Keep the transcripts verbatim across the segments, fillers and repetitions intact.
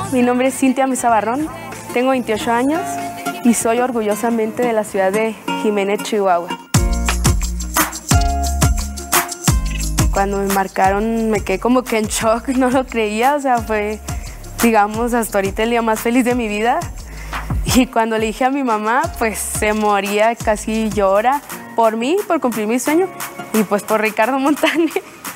mi nombre es Cintia Mesa Barrón, tengo veintiocho años y soy orgullosamente de la ciudad de Jiménez, Chihuahua. Cuando me marcaron me quedé como que en shock, no lo creía, o sea, fue, digamos, hasta ahorita el día más feliz de mi vida. Y cuando le dije a mi mamá, pues se moría, casi llora por mí, por cumplir mi sueño y pues por Ricardo Montaner.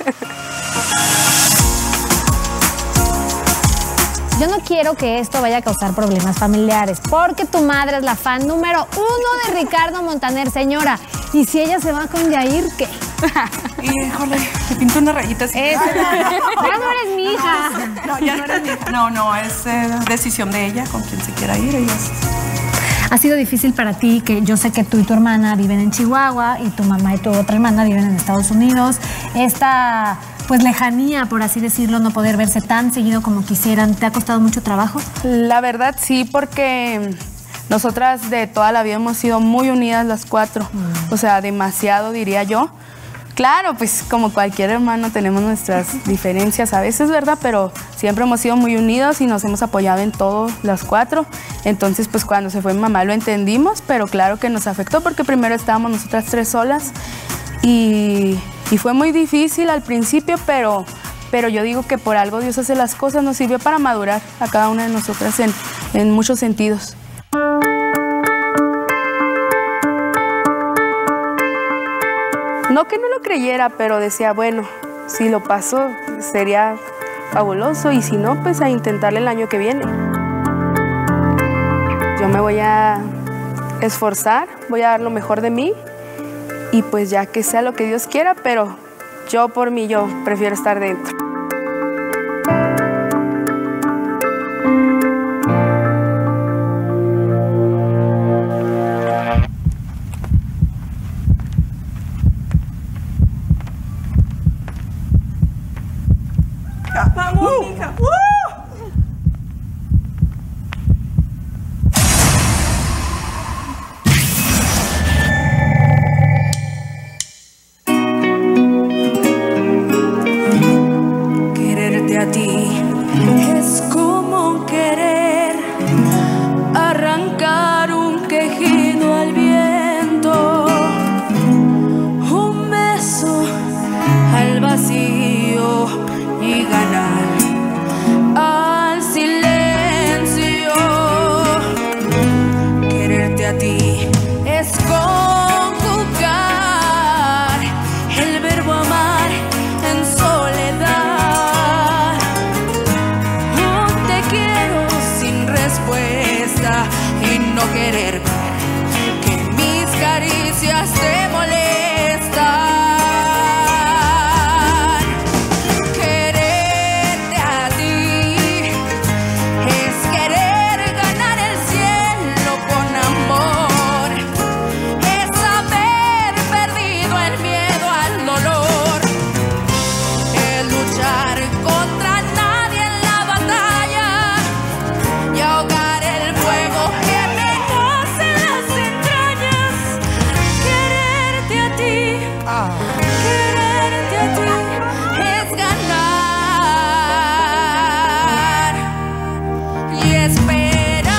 Yo no quiero que esto vaya a causar problemas familiares, porque tu madre es la fan número uno de Ricardo Montaner, señora. Y si ella se va con Yair, ¿qué? Híjole, te pinto una rayita así. Esa, ya no eres mi hija. No, ya no eres mi hija. No, no, es eh, decisión de ella, con quien se quiera ir. Ella es... Ha sido difícil para ti, que yo sé que tú y tu hermana viven en Chihuahua y tu mamá y tu otra hermana viven en Estados Unidos. Esta, pues, lejanía, por así decirlo, no poder verse tan seguido como quisieran, ¿te ha costado mucho trabajo? La verdad sí, porque nosotras de toda la vida hemos sido muy unidas las cuatro, mm. o sea, demasiado diría yo. Claro, pues como cualquier hermano tenemos nuestras diferencias a veces, ¿verdad? Pero siempre hemos sido muy unidos y nos hemos apoyado en todo, las cuatro. Entonces, pues cuando se fue mi mamá lo entendimos, pero claro que nos afectó porque primero estábamos nosotras tres solas y, y fue muy difícil al principio, pero, pero yo digo que por algo Dios hace las cosas, nos sirvió para madurar a cada una de nosotras en, en muchos sentidos. No que no lo creyera, pero decía, bueno, si lo paso sería fabuloso y si no, pues a intentarle el año que viene. Yo me voy a esforzar, voy a dar lo mejor de mí y pues ya que sea lo que Dios quiera, pero yo por mí, yo prefiero estar dentro. ¡Vamos, uh. mija! ¡Uh! Quererte a ti es como querer arrancar un quejido al viento, un beso al vacío y ganar al silencio. Quererte a ti es conjugar el verbo amar en soledad. No te quiero sin respuesta y no querer ver que mis caricias te molestan. Quererte a ti es ganar y esperar.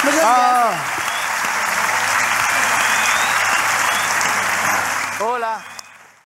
Ah. Hola.